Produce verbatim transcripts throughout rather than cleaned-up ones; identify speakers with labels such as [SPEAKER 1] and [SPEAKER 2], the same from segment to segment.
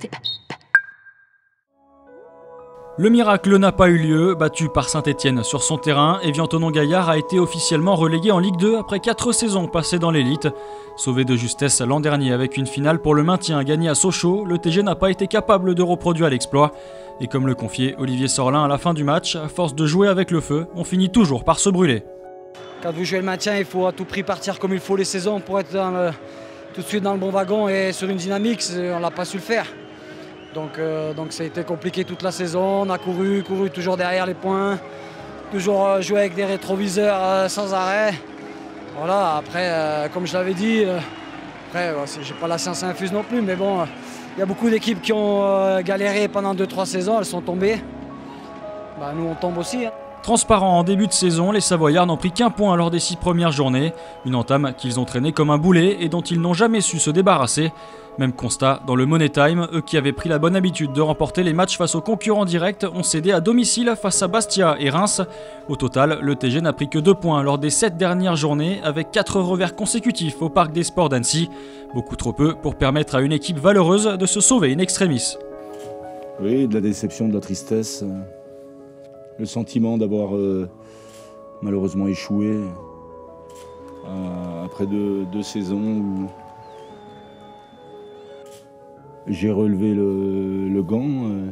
[SPEAKER 1] Le miracle n'a pas eu lieu, battu par Saint-Etienne sur son terrain, Évian-Thonon-Gaillard a été officiellement relégué en Ligue deux après quatre saisons passées dans l'élite. Sauvé de justesse l'an dernier avec une finale pour le maintien gagnée à Sochaux, le T G n'a pas été capable de reproduire l'exploit. Et comme le confiait Olivier Sorlin à la fin du match, à force de jouer avec le feu, on finit toujours par se brûler.
[SPEAKER 2] Quand vous jouez le maintien, il faut à tout prix partir comme il faut les saisons pour être dans le, tout de suite dans le bon wagon et sur une dynamique, on n'a pas su le faire. Donc, euh, donc ça a été compliqué toute la saison, on a couru, couru toujours derrière les points, toujours euh, joué avec des rétroviseurs euh, sans arrêt. Voilà, après, euh, comme je l'avais dit, euh, après, euh, j'ai pas la science infuse non plus, mais bon, il euh, y a beaucoup d'équipes qui ont euh, galéré pendant deux trois saisons, elles sont tombées. Bah, nous on tombe aussi. Hein.
[SPEAKER 1] Transparents en début de saison, les Savoyards n'ont pris qu'un point lors des six premières journées. Une entame qu'ils ont traînée comme un boulet et dont ils n'ont jamais su se débarrasser. Même constat dans le Money Time, eux qui avaient pris la bonne habitude de remporter les matchs face aux concurrents directs ont cédé à domicile face à Bastia et Reims. Au total, le T G n'a pris que deux points lors des sept dernières journées avec quatre revers consécutifs au Parc des Sports d'Annecy. Beaucoup trop peu pour permettre à une équipe valeureuse de se sauver in extremis.
[SPEAKER 3] Oui, de la déception, de la tristesse. Le sentiment d'avoir euh, malheureusement échoué euh, après deux, deux saisons où j'ai relevé le, le gant, euh,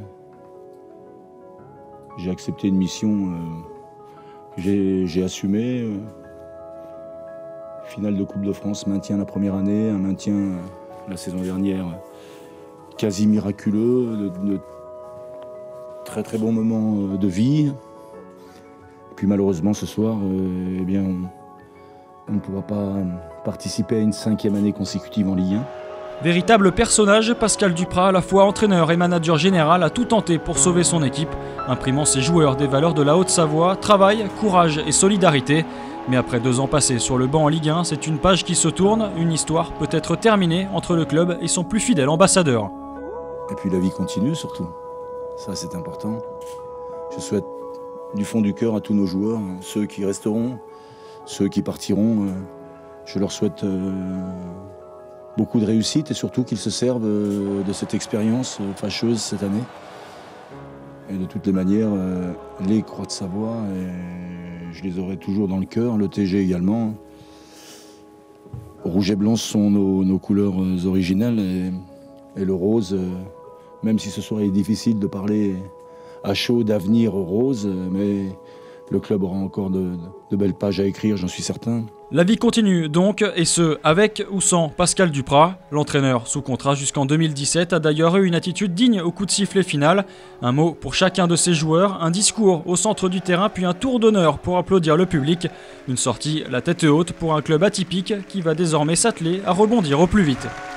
[SPEAKER 3] j'ai accepté une mission euh, que j'ai assumée. Euh, finale de Coupe de France, maintien la première année, un maintien euh, la saison dernière quasi miraculeux, de, de très très bons moments de vie. Et puis malheureusement ce soir, euh, eh bien, on, on ne pourra pas participer à une cinquième année consécutive en Ligue un.
[SPEAKER 1] Véritable personnage, Pascal Duprat, à la fois entraîneur et manager général, a tout tenté pour sauver son équipe, imprimant ses joueurs des valeurs de la Haute-Savoie, travail, courage et solidarité. Mais après deux ans passés sur le banc en Ligue un, c'est une page qui se tourne, une histoire peut-être terminée entre le club et son plus fidèle ambassadeur.
[SPEAKER 3] Et puis la vie continue surtout, ça c'est important. Je souhaite du fond du cœur à tous nos joueurs, ceux qui resteront, ceux qui partiront, je leur souhaite beaucoup de réussite et surtout qu'ils se servent de cette expérience fâcheuse cette année. Et de toutes les manières, les Croix de Savoie, et je les aurai toujours dans le cœur, le T G également. Rouge et blanc sont nos, nos couleurs originales et, et le rose, même si ce soir il est difficile de parler à chaud d'avenir rose, mais le club aura encore de, de belles pages à écrire, j'en suis certain.
[SPEAKER 1] La vie continue donc, et ce, avec ou sans Pascal Duprat. L'entraîneur sous contrat jusqu'en deux mille dix-sept a d'ailleurs eu une attitude digne au coup de sifflet final. Un mot pour chacun de ses joueurs, un discours au centre du terrain, puis un tour d'honneur pour applaudir le public. Une sortie la tête haute pour un club atypique qui va désormais s'atteler à rebondir au plus vite.